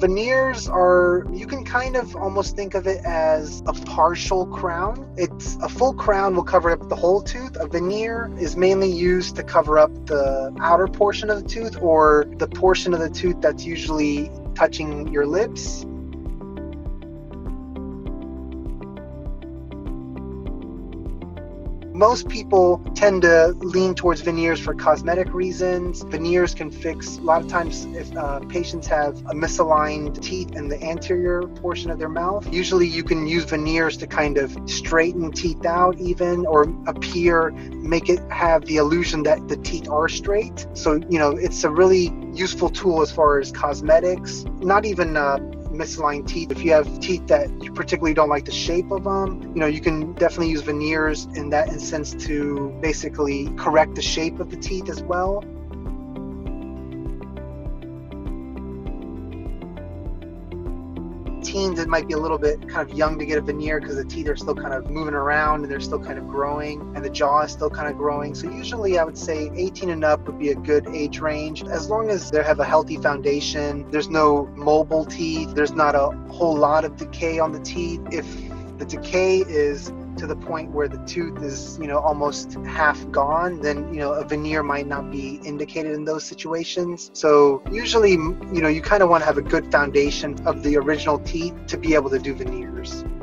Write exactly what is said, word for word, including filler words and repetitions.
veneers are, you can kind of almost think of it as a partial crown. It's a full crown will cover up the whole tooth. A veneer is mainly used to cover up the outer portion of the tooth, or the portion of the tooth that's usually touching your lips. Most people tend to lean towards veneers for cosmetic reasons. Veneers can fix, a lot of times if uh, patients have a misaligned teeth in the anterior portion of their mouth, usually you can use veneers to kind of straighten teeth out even, or appear, make it have the illusion that the teeth are straight. So, you know, it's a really useful tool as far as cosmetics, not even uh, misaligned teeth. If you have teeth that you particularly don't like the shape of them, you know, you can definitely use veneers in that instance to basically correct the shape of the teeth as well. Teens, it might be a little bit kind of young to get a veneer because the teeth are still kind of moving around and they're still kind of growing, and the jaw is still kind of growing. So usually I would say eighteen and up would be a good age range, as long as they have a healthy foundation, there's no mobile teeth, there's not a whole lot of decay on the teeth. If the decay is to the point where the tooth is, you know, almost half gone, then, you know, a veneer might not be indicated in those situations. So usually, you know, you kind of want to have a good foundation of the original teeth to be able to do veneers.